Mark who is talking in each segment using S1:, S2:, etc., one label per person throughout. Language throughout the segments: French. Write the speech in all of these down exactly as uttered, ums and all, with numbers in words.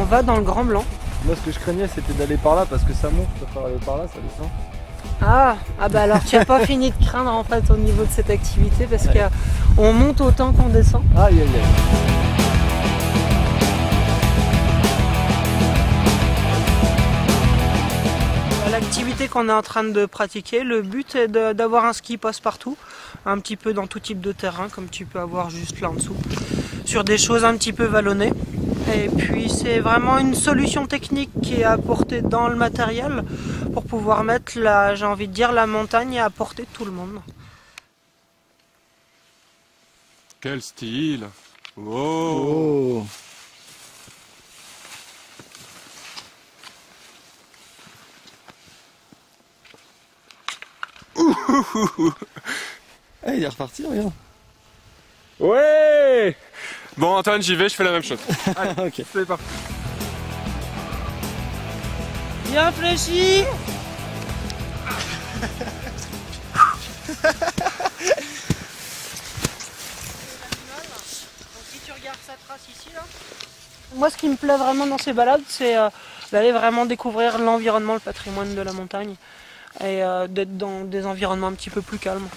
S1: va dans le Grand Blanc.
S2: Moi ce que je craignais c'était d'aller par là parce que ça monte, je préfère aller par là, ça descend.
S1: Ah, ah bah alors tu n'as pas fini de craindre en fait au niveau de cette activité parce
S2: ouais.
S1: qu'on monte autant qu'on descend.
S2: Aïe aïe aïe.
S1: L'activité qu'on est en train de pratiquer, le but est d'avoir un ski passe-partout, un petit peu dans tout type de terrain, comme tu peux avoir juste là en dessous, sur des choses un petit peu vallonnées. Et puis c'est vraiment une solution technique qui est apportée dans le matériel pour pouvoir mettre, la, j'ai envie de dire, la montagne à portée de tout le monde.
S3: Quel style! Wow.
S2: Oh. Ah, il est reparti, regarde.
S3: Ouais! Bon Antoine, j'y vais, je fais la même chose.
S2: Allez, ok.
S3: C'est parti.
S1: Bien fléchi. Si tu regardes sa trace ici là. Moi ce qui me plaît vraiment dans ces balades, c'est euh, d'aller vraiment découvrir l'environnement, le patrimoine de la montagne et euh, d'être dans des environnements un petit peu plus calmes.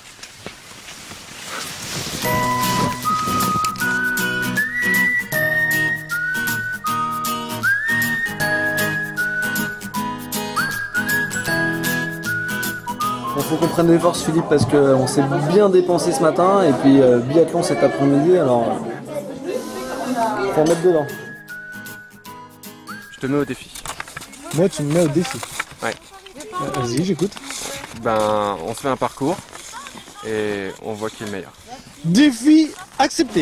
S2: Il faut qu'on prenne des forces Philippe parce qu'on s'est bien dépensé ce matin et puis euh, biathlon cet après-midi alors euh, faut en mettre dedans.
S3: Je te mets au défi.
S2: Moi tu me mets au défi.
S3: Ouais.
S2: Vas-y j'écoute.
S3: Ben on se fait un parcours et on voit qui est le meilleur.
S2: Défi accepté.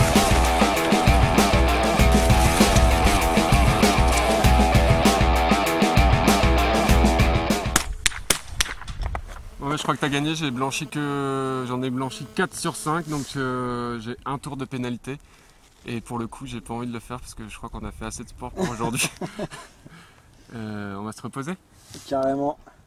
S3: Ouais, je crois que t'as gagné, j'ai blanchi que j'en ai blanchi quatre sur cinq, donc euh, j'ai un tour de pénalité. Et pour le coup, j'ai pas envie de le faire parce que je crois qu'on a fait assez de sport pour aujourd'hui. euh, on va se reposer?
S2: Carrément.